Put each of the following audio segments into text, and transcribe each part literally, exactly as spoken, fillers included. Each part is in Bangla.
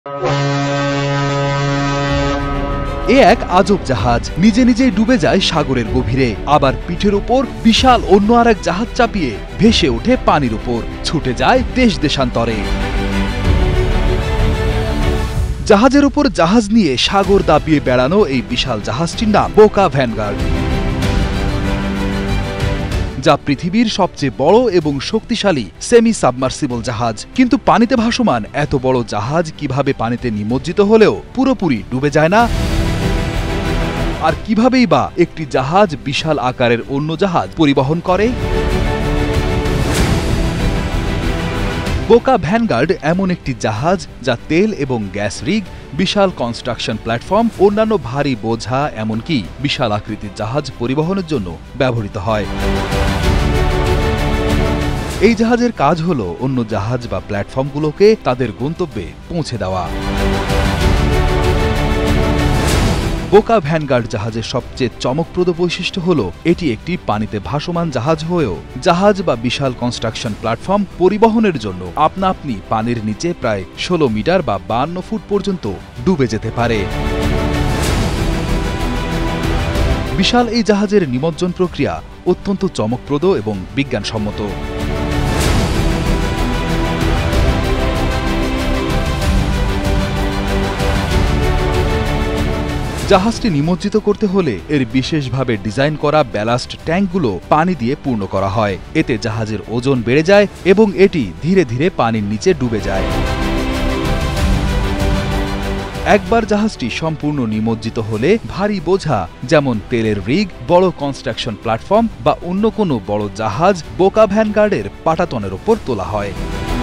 এ এক আজব জাহাজ নিজে নিজেই ডুবে যায় সাগরের গভীরে, আবার পিঠের উপর বিশাল অন্য আরেক জাহাজ চাপিয়ে ভেসে ওঠে পানির উপর, ছুটে যায় দেশ দেশান্তরে। জাহাজের উপর জাহাজ নিয়ে সাগর দাপিয়ে বেড়ানো এই বিশাল জাহাজটির নাম বোকা ভ্যানগার্ড, যা পৃথিবীর সবচেয়ে বড় এবং শক্তিশালী সেমি সাবমার্সিবল জাহাজ। কিন্তু পানিতে ভাসমান এত বড় জাহাজ কিভাবে পানিতে নিমজ্জিত হলেও পুরোপুরি ডুবে যায় না? আর কিভাবেই বা একটি জাহাজ বিশাল আকারের অন্য জাহাজ পরিবহন করে? বোকা ভ্যানগার্ড এমন একটি জাহাজ যা তেল এবং গ্যাস রিগ, বিশাল কনস্ট্রাকশন প্ল্যাটফর্ম, অন্যান্য ভারী বোঝা, এমনকি বিশাল আকৃতির জাহাজ পরিবহনের জন্য ব্যবহৃত হয়। এই জাহাজের কাজ হল অন্য জাহাজ বা প্ল্যাটফর্মগুলোকে তাদের গন্তব্যে পৌঁছে দেওয়া। বোকা ভ্যানগার্ড জাহাজের সবচেয়ে চমকপ্রদ বৈশিষ্ট্য হল এটি একটি পানিতে ভাসমান জাহাজ হয়েও জাহাজ বা বিশাল কনস্ট্রাকশন প্ল্যাটফর্ম পরিবহনের জন্য আপনা আপনি পানির নিচে প্রায় ষোলো মিটার বা বান্ন ফুট পর্যন্ত ডুবে যেতে পারে। বিশাল এই জাহাজের নিমজ্জন প্রক্রিয়া অত্যন্ত চমকপ্রদ এবং বিজ্ঞানসম্মত। জাহাজটি নিমজ্জিত করতে হলে এর বিশেষভাবে ডিজাইন করা ব্যালাস্ট ট্যাঙ্কগুলো পানি দিয়ে পূর্ণ করা হয়। এতে জাহাজের ওজন বেড়ে যায় এবং এটি ধীরে ধীরে পানির নিচে ডুবে যায়। একবার জাহাজটি সম্পূর্ণ নিমজ্জিত হলে ভারী বোঝা যেমন তেলের রিগ, বড় কনস্ট্রাকশন প্ল্যাটফর্ম বা অন্য কোনো বড় জাহাজ বোকা ভ্যানগার্ডের পাটাতনের ওপর তোলা হয়।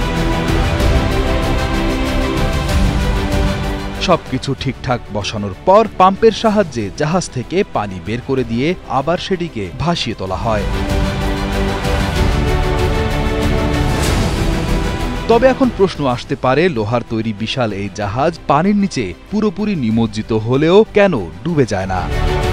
সবকিছু ঠিকঠাক বসানোর পর পাম্পের সাহায্যে জাহাজ থেকে পানি বের করে দিয়ে আবার সেটিকে ভাসিয়ে তোলা হয়। তবে এখন প্রশ্ন আসতে পারে, লোহার তৈরি বিশাল এই জাহাজ পানির নিচে পুরোপুরি নিমজ্জিত হলেও কেন ডুবে যায় না?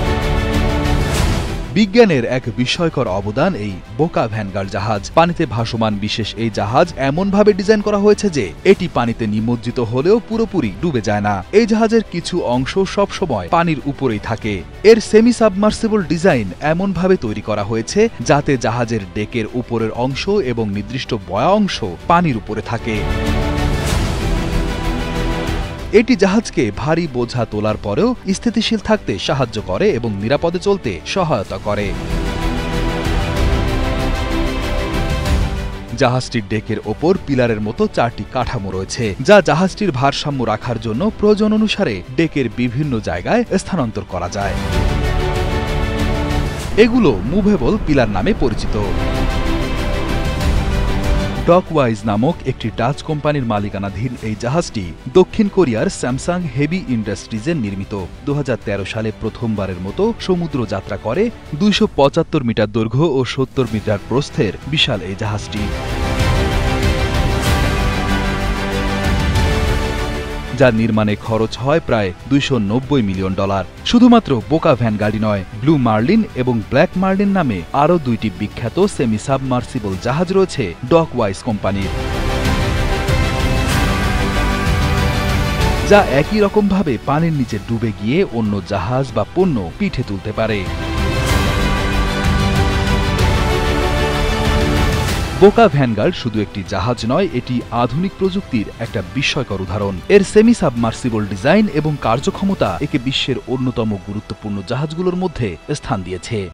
বিজ্ঞানের এক বিস্ময়কর অবদান এই বোকা ভ্যানগার্ড জাহাজ। পানিতে ভাসমান বিশেষ এই জাহাজ এমনভাবে ডিজাইন করা হয়েছে যে এটি পানিতে নিমজ্জিত হলেও পুরোপুরি ডুবে যায় না। এই জাহাজের কিছু অংশ সবসময় পানির উপরেই থাকে। এর সেমি সাবমার্সিবল ডিজাইন এমনভাবে তৈরি করা হয়েছে যাতে জাহাজের ডেকের উপরের অংশ এবং নির্দিষ্ট বয়া অংশ পানির উপরে থাকে। এটি জাহাজকে ভারী বোঝা তোলার পরেও স্থিতিশীল থাকতে সাহায্য করে এবং নিরাপদে চলতে সহায়তা করে। জাহাজটির ডেকের ওপর পিলারের মতো চারটি কাঠামো রয়েছে, যা জাহাজটির ভারসাম্য রাখার জন্য প্রয়োজন অনুসারে ডেকের বিভিন্ন জায়গায় স্থানান্তর করা যায়। এগুলো মুভেবল পিলার নামে পরিচিত। ডকওয়াইজ নামক একটি ডাচ কোম্পানির মালিকানাধীন এই জাহাজটি দক্ষিণ কোরিয়ার স্যামসাং হেভি ইন্ডাস্ট্রিজের নির্মিত। দু হাজার তেরো সালে প্রথমবারের মতো সমুদ্র যাত্রা করে দুইশো পঁচাত্তর মিটার দৈর্ঘ্য ও সত্তর মিটার প্রস্থের বিশাল এই জাহাজটি, যার নির্মাণে খরচ হয় প্রায় দুইশো নব্বই মিলিয়ন ডলার। শুধুমাত্র বোকা ভ্যানগার্ডই নয়, ব্লু মার্লিন এবং ব্ল্যাক মার্লিন নামে আরও দুইটি বিখ্যাত সেমি সাবমার্সিবল জাহাজ রয়েছে ডকওয়াইজ কোম্পানির, যা একই রকমভাবে পানির নিচে ডুবে গিয়ে অন্য জাহাজ বা পণ্য পিঠে তুলতে পারে। বোকা ভ্যানগার্ড শুধু একটি জাহাজ নয়, এটি আধুনিক প্রযুক্তির একটা বিস্ময়কর উদাহরণ। এর সেমি সাবমার্সিবল ডিজাইন এবং কার্যক্ষমতা একে বিশ্বের অন্যতম গুরুত্বপূর্ণ জাহাজগুলোর মধ্যে স্থান দিয়েছে।